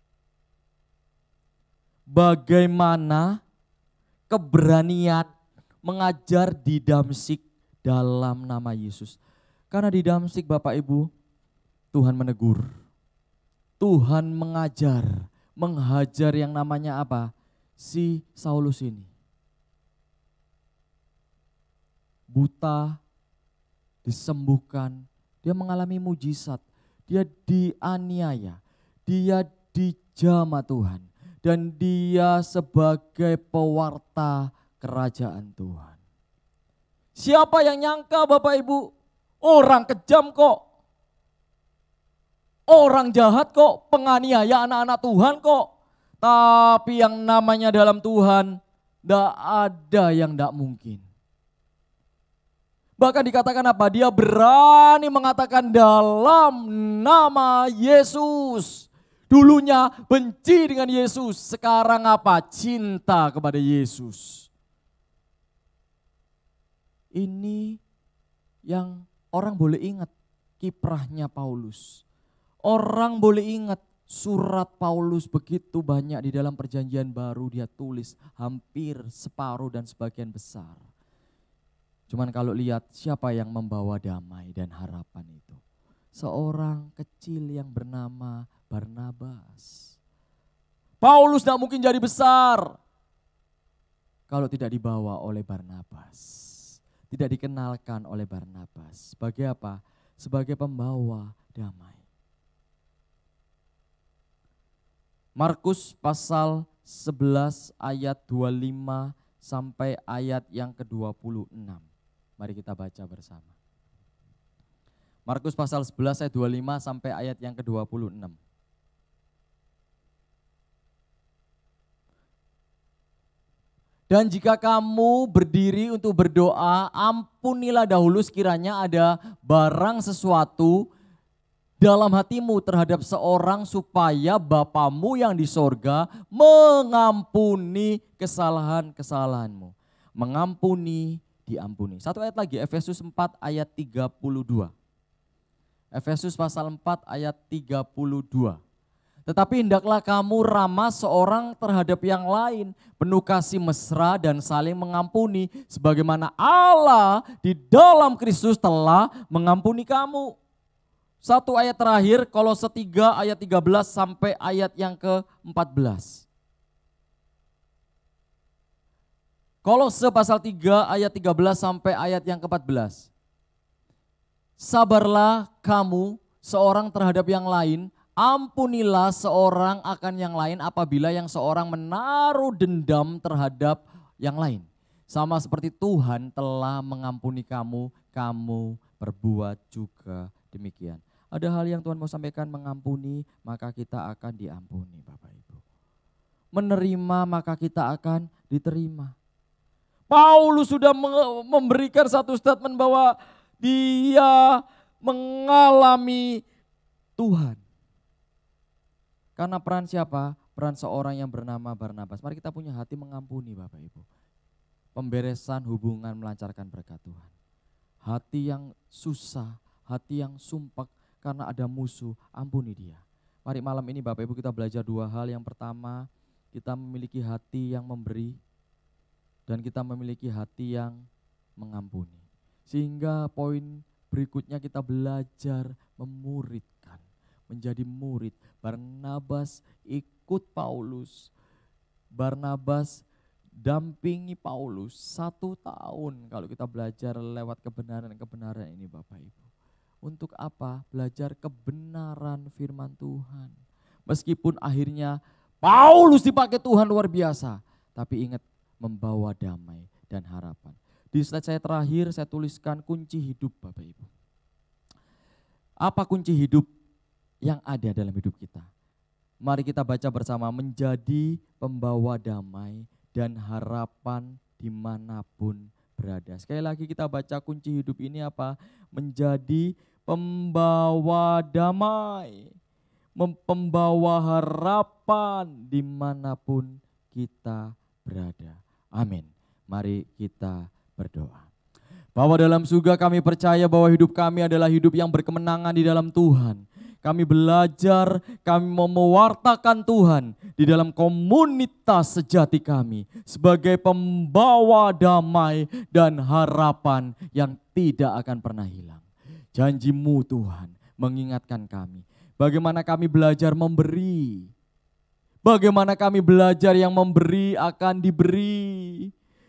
bagaimana keberanian mengajar di Damsyik dalam nama Yesus. Karena di Damsyik Bapak Ibu, Tuhan menegur. Tuhan mengajar, menghajar yang namanya apa? Si Saulus ini. Buta, disembuhkan, dia mengalami mujizat, dia dianiaya, dia dijamah Tuhan. Dan dia sebagai pewarta kerajaan Tuhan. Siapa yang nyangka Bapak Ibu? Orang kejam kok. Orang jahat kok, penganiaya anak-anak Tuhan kok. Tapi yang namanya dalam Tuhan, tidak ada yang tidak mungkin. Bahkan dikatakan apa? Dia berani mengatakan dalam nama Yesus. Dulunya benci dengan Yesus, sekarang apa? Cinta kepada Yesus. Ini yang orang boleh ingat kiprahnya Paulus. Orang boleh ingat surat Paulus begitu banyak di dalam Perjanjian Baru dia tulis hampir separuh dan sebagian besar. Cuman kalau lihat siapa yang membawa damai dan harapan itu. Seorang kecil yang bernama Barnabas. Paulus tidak mungkin jadi besar kalau tidak dibawa oleh Barnabas. Tidak dikenalkan oleh Barnabas. Sebagai apa? Sebagai pembawa damai. Markus pasal sebelas ayat dua puluh lima sampai ayat yang ke dua puluh enam. Mari kita baca bersama. Markus pasal sebelas ayat dua puluh lima sampai ayat yang ke dua puluh enam. Dan jika kamu berdiri untuk berdoa, ampunilah dahulu sekiranya ada barang sesuatu dalam hatimu terhadap seorang supaya Bapamu yang di sorga mengampuni kesalahan-kesalahanmu. Mengampuni, diampuni. Satu ayat lagi, Efesus empat ayat tiga puluh dua. Efesus pasal empat ayat tiga puluh dua. Tetapi hendaklah kamu ramah seorang terhadap yang lain, penuh kasih mesra dan saling mengampuni, sebagaimana Allah di dalam Kristus telah mengampuni kamu. Satu ayat terakhir, Kolose tiga ayat tiga belas sampai ayat yang ke empat belas. Kolose pasal tiga ayat tiga belas sampai ayat yang ke empat belas. Sabarlah kamu seorang terhadap yang lain, ampunilah seorang akan yang lain apabila yang seorang menaruh dendam terhadap yang lain. Sama seperti Tuhan telah mengampuni kamu, kamu berbuat juga demikian. Ada hal yang Tuhan mau sampaikan, mengampuni maka kita akan diampuni Bapak Ibu. Menerima maka kita akan diterima. Paulus sudah memberikan satu statement bahwa dia mengalami Tuhan. Karena peran siapa? Peran seorang yang bernama Barnabas. Mari kita punya hati mengampuni Bapak Ibu. Pemberesan hubungan melancarkan berkat Tuhan. Hati yang susah, hati yang sumpek karena ada musuh, ampuni dia. Mari malam ini Bapak Ibu kita belajar dua hal. Yang pertama, kita memiliki hati yang memberi dan kita memiliki hati yang mengampuni. Sehingga poin berikutnya kita belajar memuridkan. Menjadi murid. Barnabas ikut Paulus. Barnabas dampingi Paulus satu tahun kalau kita belajar lewat kebenaran-kebenaran ini Bapak Ibu. Untuk apa? Belajar kebenaran firman Tuhan. Meskipun akhirnya Paulus dipakai Tuhan luar biasa. Tapi ingat, membawa damai dan harapan. Di slide saya terakhir saya tuliskan kunci hidup Bapak Ibu. Apa kunci hidup yang ada dalam hidup kita? Mari kita baca bersama, menjadi pembawa damai dan harapan dimanapun berada. Sekali lagi kita baca kunci hidup ini apa? Menjadi pembawa damai, pembawa harapan dimanapun kita berada. Amin. Mari kita berdoa. Bapa dalam surga, kami percaya bahwa hidup kami adalah hidup yang berkemenangan di dalam Tuhan. Kami belajar, kami mau mewartakan Tuhan di dalam komunitas sejati kami sebagai pembawa damai dan harapan yang tidak akan pernah hilang. Janji-Mu Tuhan mengingatkan kami bagaimana kami belajar memberi. Bagaimana kami belajar yang memberi akan diberi.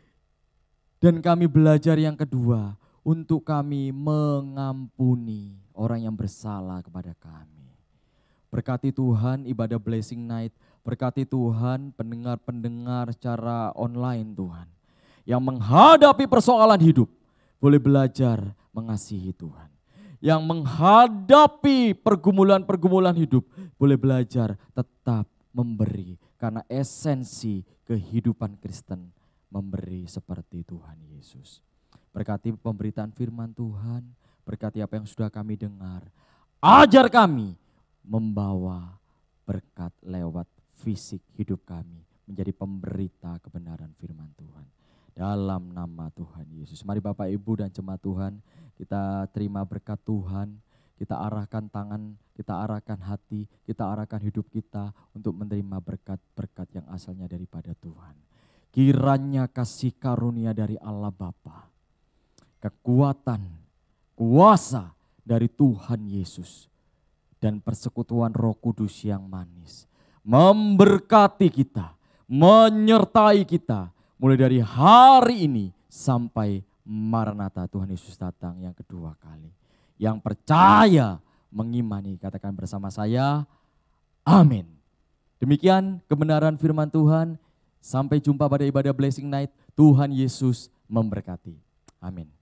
Dan kami belajar yang kedua, untuk kami mengampuni orang yang bersalah kepada kami. Berkati Tuhan ibadah Blessing Night, berkati Tuhan pendengar-pendengar secara online Tuhan. Yang menghadapi persoalan hidup, boleh belajar mengasihi Tuhan. Yang menghadapi pergumulan-pergumulan hidup, boleh belajar tetap memberi. Karena esensi kehidupan Kristen memberi seperti Tuhan Yesus. Berkati pemberitaan firman Tuhan, berkati apa yang sudah kami dengar. Ajar kami membawa berkat lewat fisik hidup kami menjadi pemberita kebenaran firman Tuhan. Dalam nama Tuhan Yesus. Mari Bapak Ibu dan jemaat Tuhan, kita terima berkat Tuhan. Kita arahkan tangan, kita arahkan hati, kita arahkan hidup kita untuk menerima berkat-berkat yang asalnya daripada Tuhan. Kiranya kasih karunia dari Allah Bapa, kekuatan, kuasa dari Tuhan Yesus, dan persekutuan Roh Kudus yang manis memberkati kita, menyertai kita mulai dari hari ini sampai Maranatha Tuhan Yesus datang yang kedua kali. Yang percaya mengimani katakan bersama saya, amin. Demikian kebenaran firman Tuhan. Sampai jumpa pada ibadah Blessing Night. Tuhan Yesus memberkati. Amin.